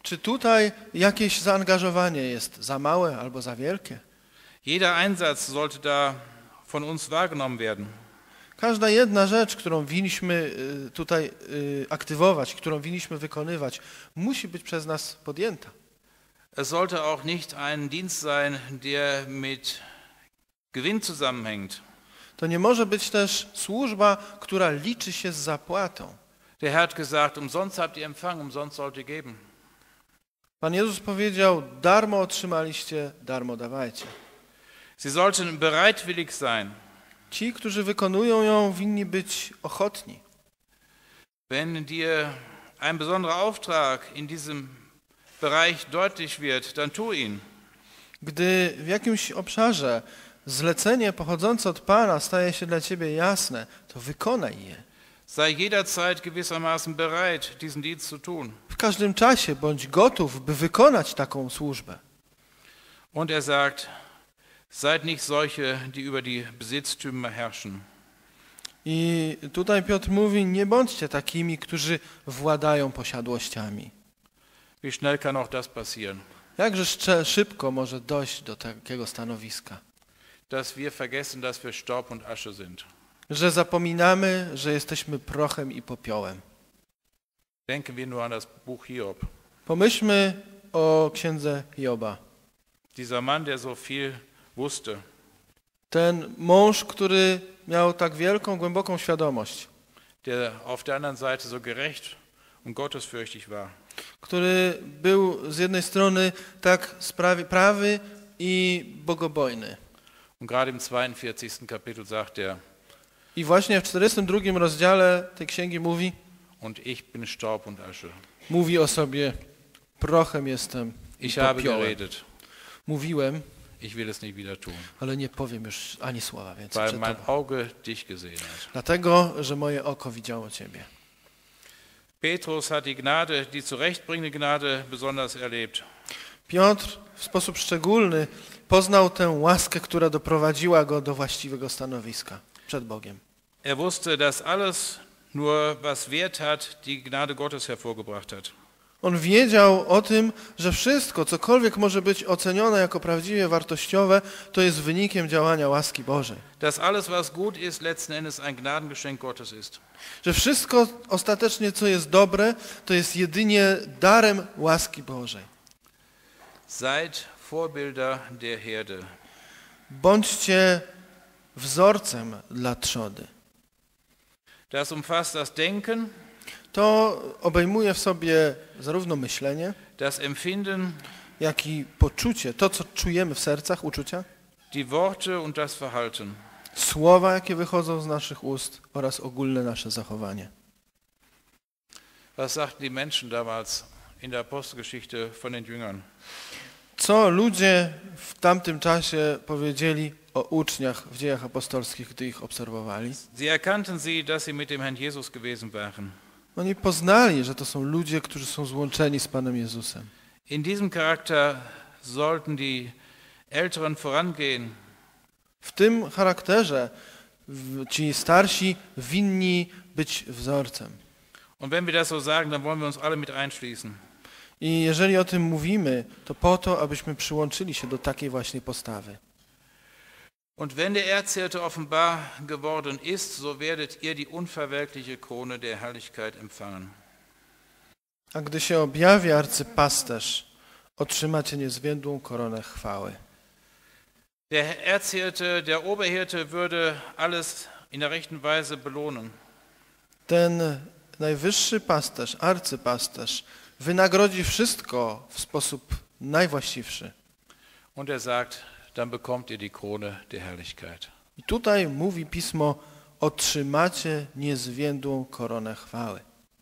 Czy tutaj jakieś zaangażowanie jest za małe albo za wielkie? Jeder Einsatz sollte da von uns wahrgenommen werden. Każda jedna rzecz, którą winniśmy tutaj aktywować, którą winniśmy wykonywać, musi być przez nas podjęta. Es sollte auch nicht ein Dienst sein, der mit Gewinn zusammenhängt. To nie może być też służba, która liczy się z zapłatą. Der Herr hat gesagt, umsonst habt ihr empfangen, umsonst sollt ihr geben. Pan Jezus powiedział, darmo otrzymaliście, darmo dawajcie. Sie sollten bereitwillig sein. Ci, którzy wykonują ją, winni być ochotni. Wenn dir ein besonderer Auftrag in diesem Bereich deutlich wird, dann tu ihn. Gdy w jakimś obszarze zlecenie pochodzące od Pana staje się dla ciebie jasne, to wykonaj je. Sei jederzeit gewissermaßen bereit, diesen Dienst zu tun. W każdym czasie bądź gotów, by wykonać taką służbę. Und er sagt, seid nicht solche, die über die Besitztümer herrschen. I tutaj Piotr mówi, nie bądźcie takimi, którzy władają posiadłościami. Wie schnell kann auch das passieren? Jakże szybko może dojść do takiego stanowiska, Dass wir vergessen, dass wir Staub und Asche sind. że zapominamy, że jesteśmy prochem i popiołem. Denken wir nur an das Buch Hiob. Pomyślmy o księdze Hioba. Dieser Mann, der so viel wusste, Ten mąż, który miał tak wielką, głęboką świadomość, der auf der anderen Seite so gerecht und gottesfürchtig war. który był z jednej strony tak prawy i bogobojny. Und gerade im 42. Kapitel sagt er, I właśnie w 42 rozdziale tej księgi und ich bin Staub und Asche. mówi o sobie, prochem jestem i Ich habe popiołem. geredet, Mówiłem, ich will es nicht wieder tun, ale nie powiem już ani słowa więcej weil przed mein tobą. Auge dich gesehen hat. Dlatego, że moje oko widziało ciebie. Petrus hat die Gnade, die zurechtbringende Gnade besonders erlebt. Piotr w sposób szczególny poznał tę łaskę, która doprowadziła go do właściwego stanowiska przed Bogiem. Er wusste, dass alles nur was Wert hat, die Gnade Gottes hervorgebracht hat. On wiedział o tym, że wszystko, cokolwiek może być ocenione jako prawdziwie wartościowe, to jest wynikiem działania łaski Bożej. Dass alles, was gut ist, letzten Endes ein Gnadengeschenk Gottes ist. Że wszystko ostatecznie, co jest dobre, to jest jedynie darem łaski Bożej. Seid Vorbilder der Herde. Bądźcie wzorcem dla trzody. Das umfasst das Denken, To obejmuje w sobie zarówno myślenie, das Empfinden, jak i poczucie, to co czujemy w sercach, uczucia, die Worte und das Verhalten. słowa, jakie wychodzą z naszych ust oraz ogólne nasze zachowanie. Was sagten die Menschen damals in der Apostelgeschichte von den Jüngern? Co ludzie w tamtym czasie powiedzieli o uczniach w dziejach apostolskich, gdy ich obserwowali? Sie erkannten sie, dass sie mit dem Herrn Jesus gewesen waren. Oni poznali, że to są ludzie, którzy są złączeni z Panem Jezusem. In diesem Charakter sollten die Älteren vorangehen. W tym charakterze ci starsi winni być wzorcem. Und wenn wir das so sagen, dann wollen wir uns alle mit einschließen. I jeżeli o tym mówimy, to po to, abyśmy przyłączyli się do takiej właśnie postawy. Und wenn der Erzhirte offenbar geworden ist, so werdet ihr die unverwelkliche Krone der Herrlichkeit empfangen. A gdy się objawi arcypasterz, otrzymacie niezwiędłą koronę chwały. Der Erzhirte, der Oberhirte würde alles in der rechten Weise belohnen. Ten najwyższy pasterz, arcypasterz, wynagrodzi wszystko w sposób najwłaściwszy. Und er sagt, dann bekommt ihr die Krone der Herrlichkeit. I tutaj mówi Pismo, otrzymacie niezwiędłą koronę chwały.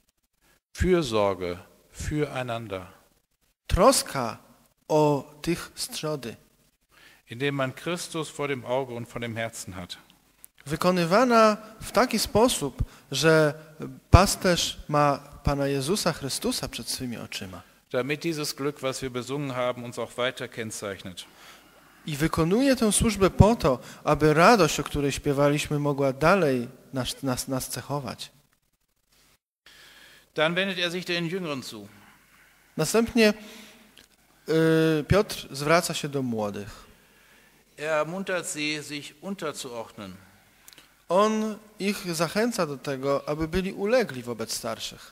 Fürsorge füreinander, Troska o tych z trzody, indem man Christus vor dem Auge und vor dem Herzen hat. wykonywana w taki sposób, że pasterz ma Pana Jezusa Chrystusa przed swymi oczyma. Damit dieses Glück, was wir besungen haben, uns auch weiter kennzeichnet. I wykonuje tę służbę po to, aby radość, o której śpiewaliśmy, mogła dalej nas cechować. Dann wendet er sich den Jüngeren zu. Następnie Piotr zwraca się do młodych. Er ermuntert sie, sich unterzuordnen. On ich zachęca do tego, aby byli ulegli wobec starszych.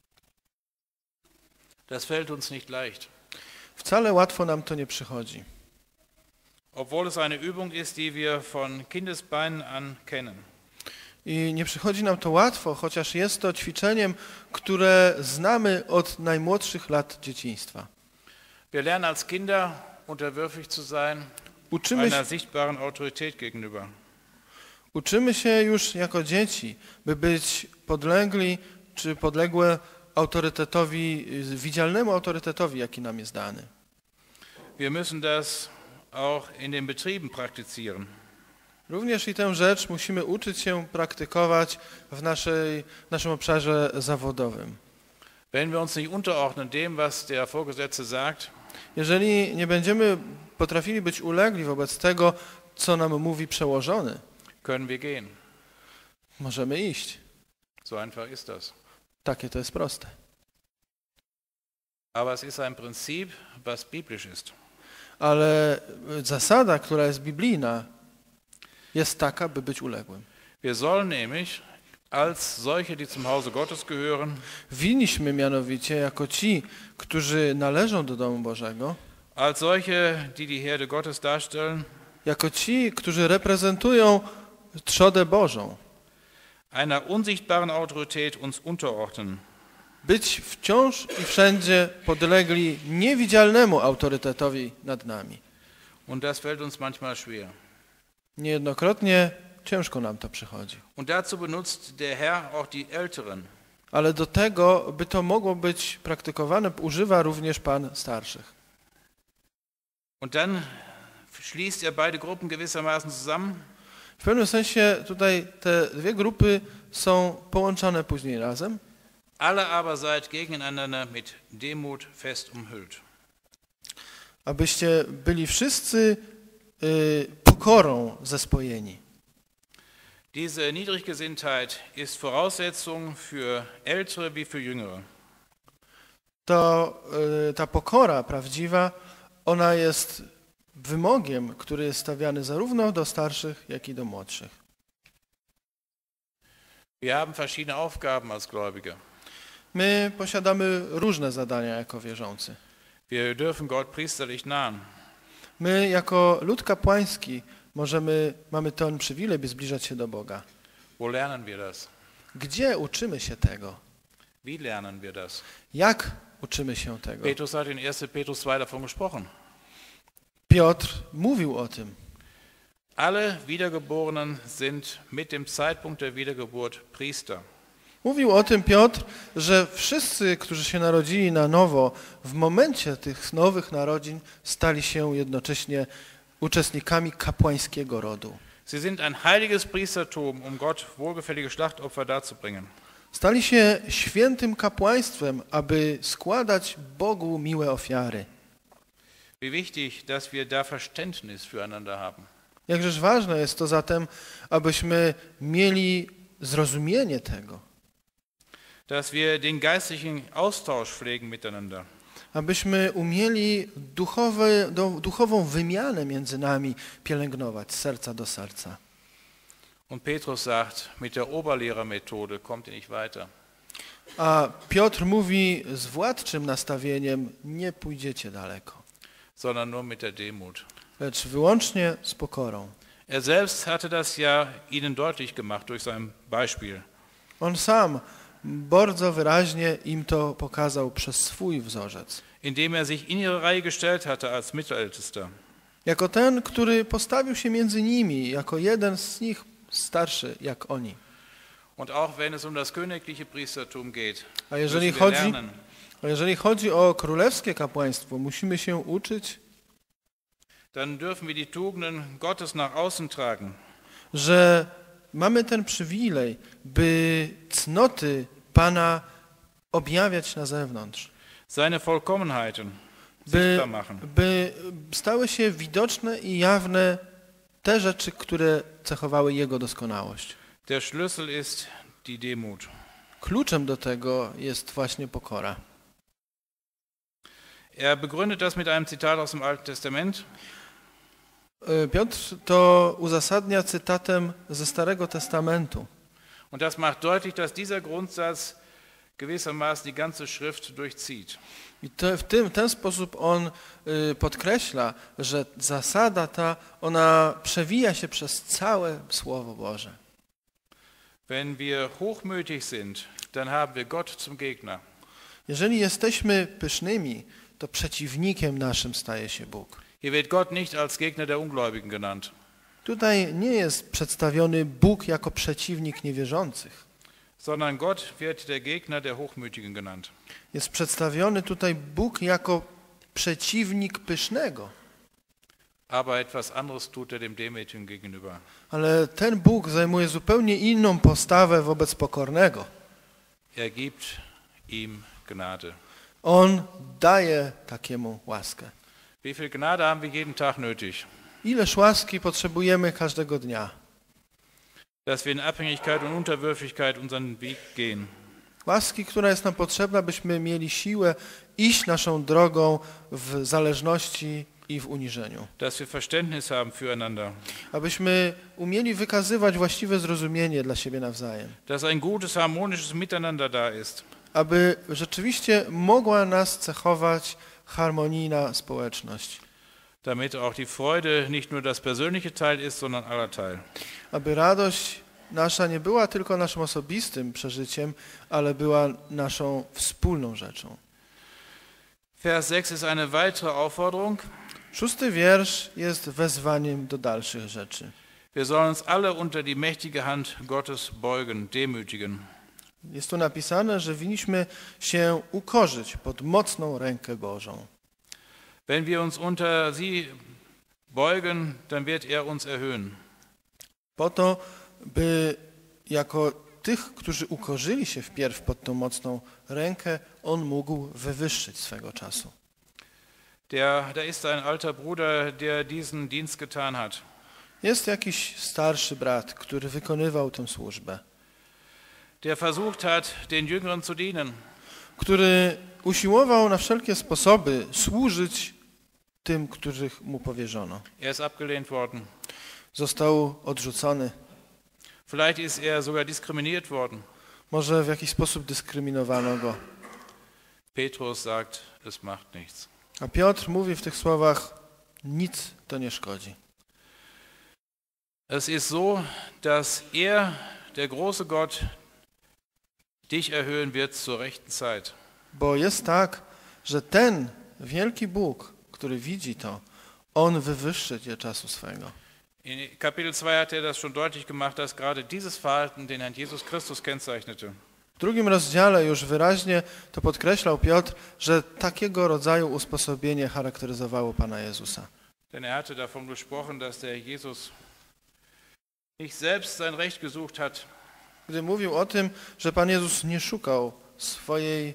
Das fällt uns nicht leicht. Wcale łatwo nam to nie przychodzi. Obwohl es eine Übung ist, die wir von Kindesbeinen an kennen. I nie przychodzi nam to łatwo, chociaż jest to ćwiczeniem, które znamy od najmłodszych lat dzieciństwa. Wir lernen als Kinder, unterwürfig zu sein, einer sichtbaren Autorität gegenüber. Uczymy się już jako dzieci, by być podlegli czy podległe autorytetowi, widzialnemu autorytetowi, jaki nam jest dany. Wir müssen das auch in den Betrieben praktizieren. Również i tę rzecz musimy uczyć się praktykować w naszym obszarze zawodowym. Wenn wir uns nicht unterordnen dem, was der Vorgesetzte sagt, jeżeli nie będziemy potrafili być ulegli wobec tego, co nam mówi przełożony, können wir gehen. Możemy iść. So einfach ist das. Takie to jest proste. Aber es ist ein Prinzip, was biblisch ist. Ale zasada, która jest biblijna, jest taka, by być uległym. Wir sollen nämlich als solche, die zum Hause Gottes gehören, winniśmy mianowicie jako ci, którzy należą do domu Bożego, als solche, die die Herde Gottes darstellen, jako ci, którzy reprezentują trzodę Bożą, einer unsichtbaren Autorität uns unterordnen. Być wciąż i wszędzie podlegli niewidzialnemu autorytetowi nad nami. Und das fällt uns manchmal schwer. Niejednokrotnie ciężko nam to przychodzi. Und dazu benutzt der Herr auch die Älteren. Ale do tego, by to mogło być praktykowane, używa również Pan starszych. Und dann schließt er beide Gruppen gewissermaßen zusammen. W pewnym sensie tutaj te dwie grupy są połączone później razem. Alle aber seid gegeneinander mit Demut fest umhüllt. Abyście byli wszyscy pokorą zespojeni. Diese Niedriggesinntheit ist Voraussetzung für Ältere wie für Jüngere. Ta pokora prawdziwa, ona jest wymogiem, który jest stawiany zarówno do starszych, jak i do młodszych. Wir haben verschiedene Aufgaben als Gläubige. My posiadamy różne zadania jako wierzący. Wir dürfen Gott priesterlich nahen. My jako lud kapłański mamy ten przywilej, by zbliżać się do Boga. Wo lernen wir das? Gdzie uczymy się tego? Wie lernen wir das? Jak uczymy się tego? Petrus hat in 1. Petrus 2 davon gesprochen. Piotr mówił o tym. Alle Wiedergeborenen sind mit dem Zeitpunkt der Wiedergeburt Priester. Mówił o tym Piotr, że wszyscy, którzy się narodzili na nowo, w momencie tych nowych narodzin stali się jednocześnie uczestnikami kapłańskiego rodu. Sie sind ein heiliges Priestertum, Gott wohlgefällige Schlachtopfer darzubringen. Stali się świętym kapłaństwem, aby składać Bogu miłe ofiary. Wie wichtig, dass wir da Verständnis füreinander haben. Jakżeż ważne jest to zatem, abyśmy mieli zrozumienie tego. Dass wir den geistlichen Austausch pflegen miteinander. Abyśmy umieli duchową wymianę między nami pielęgnować z serca do serca. Und Petrus sagt, mit der Oberlehrermethode kommt ihr nicht weiter. A Piotr mówi z władczym nastawieniem, nie pójdziecie daleko. Sondern nur mit der Demut. Lecz wyłącznie z pokorą. Er selbst hatte das ja ihnen deutlich gemacht durch sein Beispiel. On sam bardzo wyraźnie im to pokazał przez swój wzorzec. Indem er sich in ihre Reihe gestellt hatte als Mittelältester. Jako ten, który postawił się między nimi, jako jeden z nich starszy jak oni. Und auch wenn es um das königliche Priestertum geht, A jeżeli chodzi o królewskie kapłaństwo, musimy się uczyć, dann dürfen wir die Tugenden Gottes nach außen tragen. Że mamy ten przywilej, by cnoty Pana objawiać na zewnątrz. Seine Vollkommenheiten sichtbar machen. By stały się widoczne i jawne te rzeczy, które cechowały Jego doskonałość. Der Schlüssel ist die Demut. Kluczem do tego jest właśnie pokora. Er begründet das mit einem Zitat aus dem Alten Testament. Piotr to uzasadnia cytatem ze Starego Testamentu. Und das macht deutlich, dass dieser Grundsatz gewissermaßen die ganze Schrift durchzieht. I w ten sposób on podkreśla, że zasada ta, ona przewija się przez całe Słowo Boże. Wenn wir hochmütig sind, dann haben wir Gott zum Gegner. Jeżeli jesteśmy pysznymi, to przeciwnikiem naszym staje się Bóg. Hier wird Gott nicht als Gegner der Ungläubigen genannt. Tutaj nie jest przedstawiony Bóg jako przeciwnik niewierzących. Sondern Gott wird der Gegner der Hochmütigen genannt. Jest przedstawiony tutaj Bóg jako przeciwnik pysznego. Aber etwas anderes tut er dem Demütigen gegenüber. Ale ten Bóg zajmuje zupełnie inną postawę wobec pokornego. Er gibt ihm Gnade. On daje takiemu łaskę. Wie viel Gnade haben wir jeden Tag nötig? Ileż łaski potrzebujemy każdego dnia? Dass wir in Abhängigkeit und Unterwürfigkeit unseren Weg gehen. Łaski, która jest nam potrzebna, byśmy mieli siłę iść naszą drogą w zależności i w uniżeniu. Dass wir Verständnis haben füreinander. Abyśmy umieli wykazywać właściwe zrozumienie dla siebie nawzajem. Dass ein gutes, harmonisches Miteinander da ist. Aby rzeczywiście mogła nas cechować harmonijna społeczność. Damit auch die Freude nicht nur das persönliche Teil ist, sondern aller Teil. Aby radość nasza nie była tylko naszym osobistym przeżyciem, ale była naszą wspólną rzeczą. Vers 6 ist eine weitere Aufforderung. 6. wiersz jest wezwaniem do dalszych rzeczy. Wir sollen uns alle unter die mächtige Hand Gottes beugen, demütigen. Jest tu napisane, że winniśmy się ukorzyć pod mocną rękę Bożą. Wenn wir uns unter sie beugen, dann wird er uns erhöhen. Po to, by jako tych, którzy ukorzyli się wpierw pod tą mocną rękę, On mógł wywyższyć swego czasu. Da ist ein alter Bruder, der diesen Dienst getan hat. Jest jakiś starszy brat, który wykonywał tę służbę. Der versucht hat, den Jüngeren zu dienen. Który usiłował na wszelkie sposoby służyć tym, których mu powierzono. Er ist abgelehnt worden. Został odrzucony. Vielleicht ist er sogar diskriminiert worden. Może w jakiś sposób dyskryminowano go. Petrus sagt, es macht nichts. A Piotr mówi w tych słowach, nic to nie szkodzi. Es ist so, dass er, der große Gott, dich erhöhen wird zur rechten Zeit. Bo jest tak, że ten wielki Bóg, który widzi to, On wywyższy cię czasu swego. In Kapitel 2 hat er das schon deutlich gemacht, dass gerade dieses Verhalten den Herrn Jesus Christus kennzeichnete. W 2. rozdziale już wyraźnie to podkreślał Piotr, że takiego rodzaju usposobienie charakteryzowało Pana Jezusa. Denn er hatte davon gesprochen, dass der Jesus nicht selbst sein Recht gesucht hat, Gdy mówił o tym, że Pan Jezus nie szukał swojej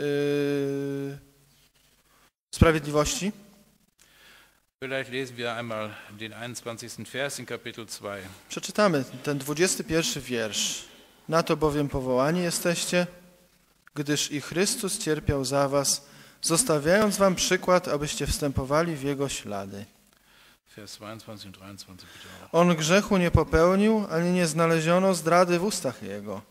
sprawiedliwości, vielleicht lesen wir einmal den 21. Vers in Kapitel 2. przeczytamy ten 21. wiersz. Na to bowiem powołani jesteście, gdyż i Chrystus cierpiał za was, zostawiając wam przykład, abyście wstępowali w Jego ślady. Vers 22 und 23 bitte auch. On grzechu nie popełnił, ani nie znaleziono zdrady w ustach Jego.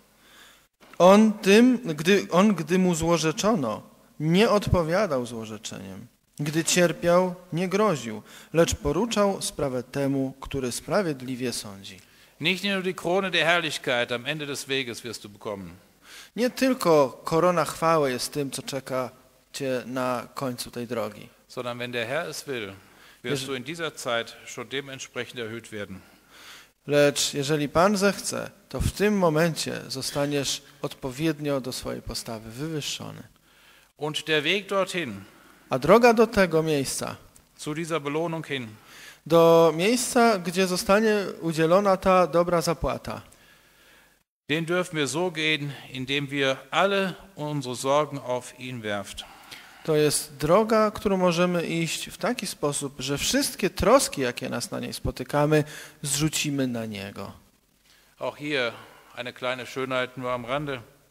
Gdy mu złorzeczono, nie odpowiadał złorzeczeniem. Gdy cierpiał, nie groził, lecz poruczał sprawę temu, który sprawiedliwie sądzi. Nicht nur die Krone der Herrlichkeit am Ende des Weges wirst du bekommen, Nie tylko korona chwały jest tym, co czeka cię na końcu tej drogi, sondern wenn der Herr es will, wirst du in dieser Zeit schon dementsprechend erhöht werden. lecz jeżeli Pan zechce, to w tym momencie zostaniesz odpowiednio do swojej postawy wywyższony. Und der Weg dorthin, A droga do tego miejsca, zu dieser Belohnung hin, do miejsca, gdzie zostanie udzielona ta dobra zapłata, den dürfen wir so gehen, indem wir alle unsere Sorgen auf ihn werfen. to jest droga, którą możemy iść w taki sposób, że wszystkie troski, jakie nas na niej spotykamy, zrzucimy na Niego. Auch hier eine kleine Schönheit nur am Rande.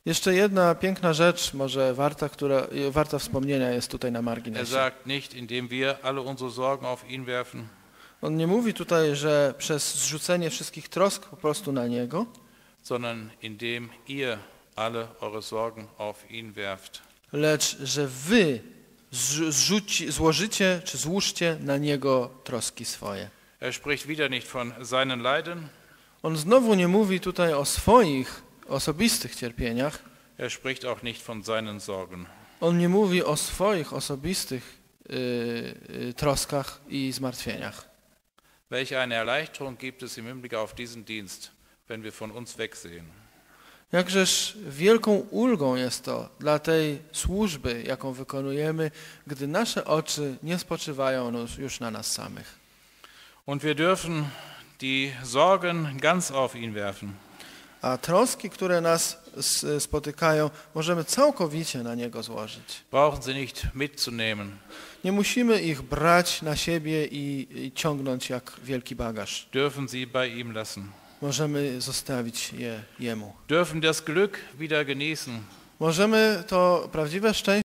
Jeszcze jedna piękna rzecz, może warta wspomnienia jest tutaj na Er marginesie. sagt nicht, indem wir alle unsere Sorgen auf ihn werfen, On nie mówi tutaj, że przez zrzucenie wszystkich trosk po prostu na Niego, sondern indem ihr alle eure Sorgen auf ihn werft. lecz że wy złożycie czy złóżcie na Niego troski swoje. Er spricht wieder nicht von seinen Leiden, On znowu nie mówi tutaj o swoich osobistych cierpieniach. er spricht auch nicht von seinen Sorgen. On nie mówi o swoich osobistych troskach i zmartwieniach. Welche eine Erleichterung gibt es im Hinblick auf diesen Dienst, wenn wir von uns wegsehen? Jakżeż wielką ulgą jest to dla tej służby, jaką wykonujemy, gdy nasze oczy nie spoczywają już na nas samych. Und wir dürfen die Sorgen ganz auf ihn werfen. A troski, które nas spotykają, możemy całkowicie na Niego złożyć. Brauchen sie nicht mitzunehmen. Nie musimy ich brać na siebie i ciągnąć jak wielki bagaż. Dürfen sie bei ihm lassen. Możemy zostawić je Jemu. Dürfen das Glück wieder genießen. Możemy to prawdziwe szczęście